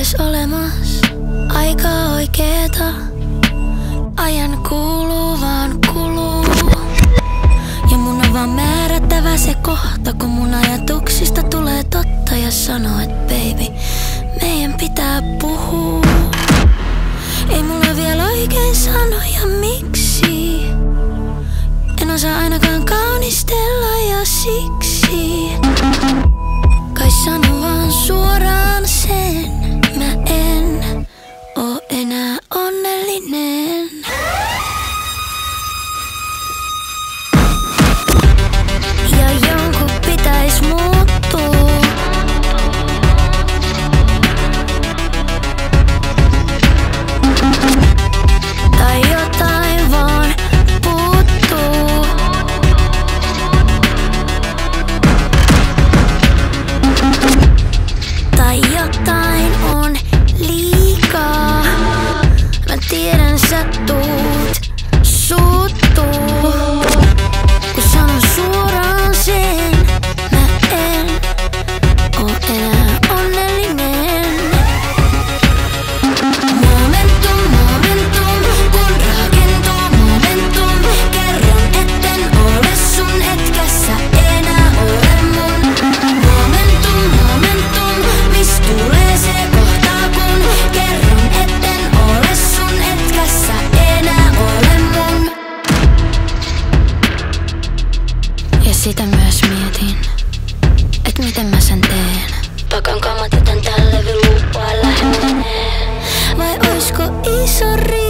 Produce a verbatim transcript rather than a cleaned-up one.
ois olemas aika oikeeta. Ajan kuluu vaan kuluu. Ja mun on vaan määrättävä se kohta, kun mun ajatuksista tulee totta ja sanoo, et baby, meidän pitää puhua. Ei mulla vielä oikein sanoja miksi. En osaa ainakaan kaunistella ja siksi kai sano vaan suoraan sen. Mä en oo enää onnellinen. Ja jonkun pitäis muuttua. Tai jotain vaan puuttuu. Tai jotain on liikaa. Mä tiedän sä tuut suuttuu. Kun sanon suoraan sen, mä en oo enää onnellinen. Momentum, momentum, kun rakentuu momentum. Kerron etten ole sun, etkä sä enää ole mun. Momentum, momentum, mis tulee se kohta kun kerron etten ole sun, etkä sä enää ole mun. Ja sitä myös mietin, et miten mä sen teen. Pakan kamat, jätän tän levy luuppaa lähemmäs. Vai oisko iso riski?